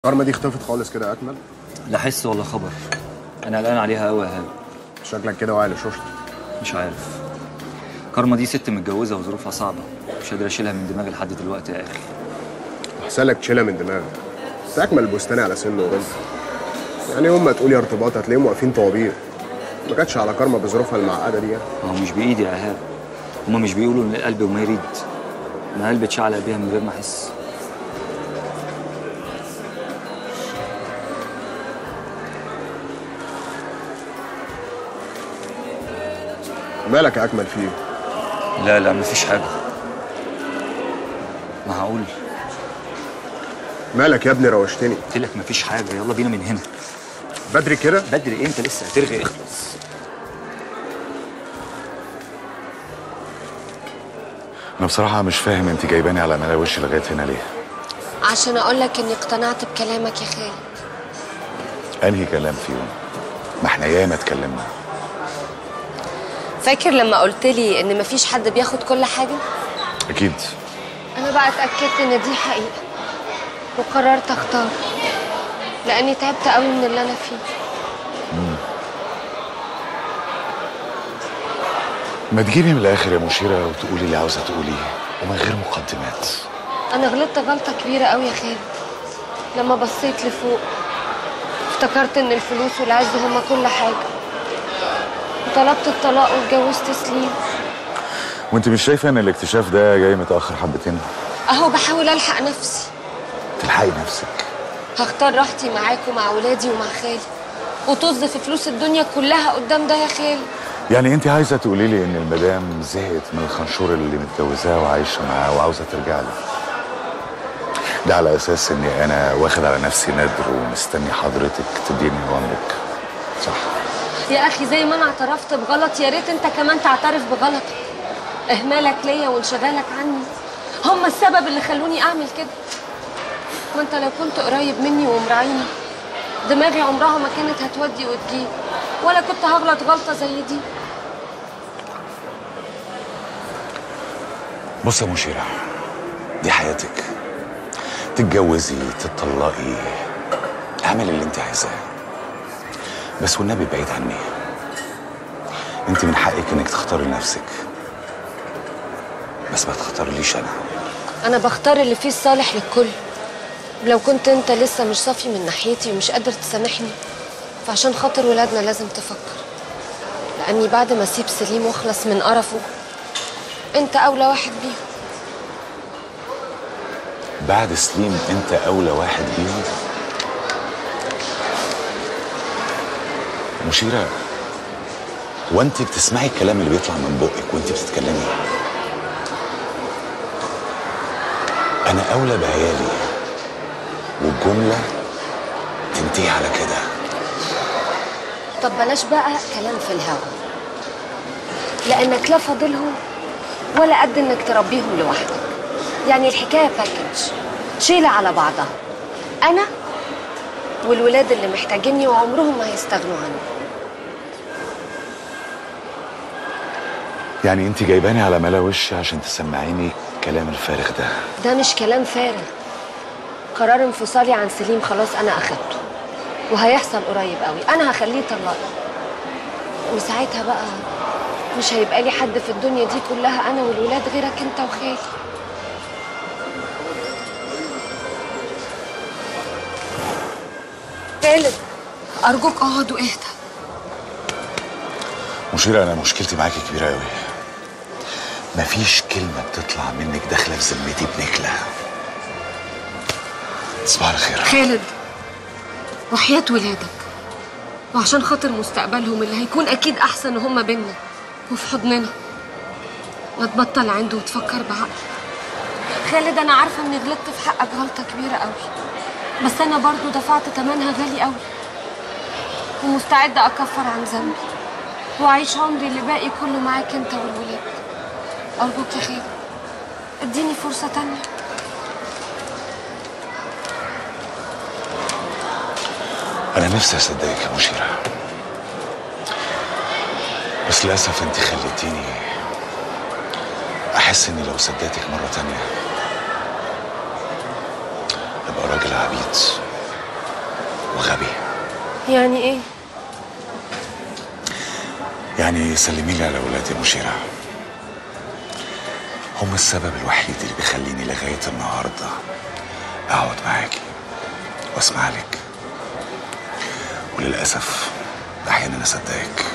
كارما دي اختفت خالص كده يا اكمل. لا حس ولا خبر. انا قلقان عليها قوي يا هاني. شكلك كده واعي لشوشتك. مش عارف. كارما دي ست متجوزه وظروفها صعبه، مش قادر اشيلها من دماغي لحد دلوقتي يا اخي. احسن لك تشيلها من دماغك. تكمل البستاني على سنه ورزق. يعني يوم ما تقول يا ارتباط هتلاقيهم واقفين طوابير. ما كانتش على كارما بظروفها المعقده دي يعني. ما هو مش بايدي يا ايهاب. هما مش بيقولوا ان القلب وما يريد. انا قلبي اتشعلق بيها من غير ما احس. مالك يا اكمل فيه؟ لا مفيش حاجه. ما هقول. مالك يا ابني روشتني؟ قلت لك مفيش حاجه، يلا بينا من هنا. بدري كده؟ بدري ايه؟ انت لسه هترغي، اخلص. أنا بصراحة مش فاهم أنت جايباني على ملا وشي لغاية هنا ليه؟ عشان أقول لك إني اقتنعت بكلامك يا خالد. أنهي كلام فيهم؟ ما إحنا ياما اتكلمنا. فاكر لما قلت لي إن مفيش حد بياخد كل حاجة؟ أكيد. أنا بقى اتأكدت إن دي حقيقة وقررت أختار، لأني تعبت قوي من اللي أنا فيه. ما تجيبي من الآخر يا مشيرة وتقولي اللي عاوزة تقوليه ومن غير مقدمات. أنا غلطت غلطة كبيرة قوي يا خالد. لما بصيت لفوق افتكرت إن الفلوس والعز هما كل حاجة، وطلبت الطلاق واتجوزت سليم. وأنت مش شايفة إن الاكتشاف ده جاي متأخر حبتين؟ أهو بحاول ألحق نفسي. تلحقي نفسك. هختار راحتي معاك ومع ولادي ومع خالي، وطز في فلوس الدنيا كلها قدام ده يا خالي. يعني أنت عايزة تقولي لي إن المدام زهقت من الخنشور اللي متجوزاه وعايشة معاه وعاوزة ترجع لي؟ ده على أساس إني أنا واخد على نفسي ندر ومستني حضرتك تديني أوامرك، صح؟ يا أخي زي ما أنا اعترفت بغلط، يا ريت أنت كمان تعترف بغلطك. إهمالك ليا وانشغالك عني هم السبب اللي خلوني أعمل كده. ما أنت لو كنت قريب مني ومراعيني، دماغي عمرها ما كانت هتودي وتجيب، ولا كنت هغلط غلطة زي دي. بص يا مشيرة، دي حياتك. تتجوزي، تطلقي، اعمل اللي انت عايزاه، بس والنبي بعيد عني. انت من حقك انك تختاري لنفسك، بس ما تختارليش أنا بختار اللي فيه الصالح للكل. لو كنت أنت لسه مش صافي من ناحيتي ومش قادر تسامحني، فعشان خاطر ولادنا لازم تفكر، لأني بعد ما أسيب سليم وأخلص من قرفه أنت أولى واحد بيهم. بعد سليم انت اولى واحد بيهم؟ مشيرة، وانت بتسمعي الكلام اللي بيطلع من بقك وانت بتتكلمي؟ انا اولى بعيالي، والجملة تنتهي على كده. طب بلاش بقى كلام في الهوا، لأنك لا فاضلهم ولا قد إنك تربيهم لوحدك. يعني الحكاية باكج، شيلة على بعضها. أنا والولاد اللي محتاجيني وعمرهم ما هيستغنوا عني. يعني انت جايباني على ملا وشي عشان تسمعيني الكلام الفارغ ده؟ ده مش كلام فارغ. قرار انفصالي عن سليم خلاص أنا أخدته، وهيحصل قريب قوي. أنا هخليه يطلقني، وساعتها بقى مش هيبقى لي حد في الدنيا دي كلها أنا والولاد غيرك أنت وخالي. خالد أرجوك اقعد واهدى. مشيرة، أنا مشكلتي معاكي كبيرة أوي. مفيش كلمة بتطلع منك داخلة في ذمتي بنكلة. تصبح على خير. خالد، وحياة ولادك وعشان خاطر مستقبلهم اللي هيكون أكيد أحسن وهم بينا وفي حضننا، ما تبطل عنده وتفكر بعقل. خالد أنا عارفة إني غلطت في حقك غلطة كبيرة قوي، بس أنا برضو دفعت ثمنها غالي قوي، ومستعدة أكفر عن ذنبي وأعيش عمري اللي باقي كله معاك أنت والولاد. أرجوك يا خالد اديني فرصة تانية. أنا نفسي أصدقك يا مشيرة، بس للأسف أنت خليتيني أحس إني لو صدقتك مرة تانية أبقى راجل عبيط. يعني ايه؟ يعني سلمي لي على ولادي يا مشيرة. هم السبب الوحيد اللي بيخليني لغاية النهاردة أقعد معاكي وأسمع لك، وللأسف أحيانا أصدقك.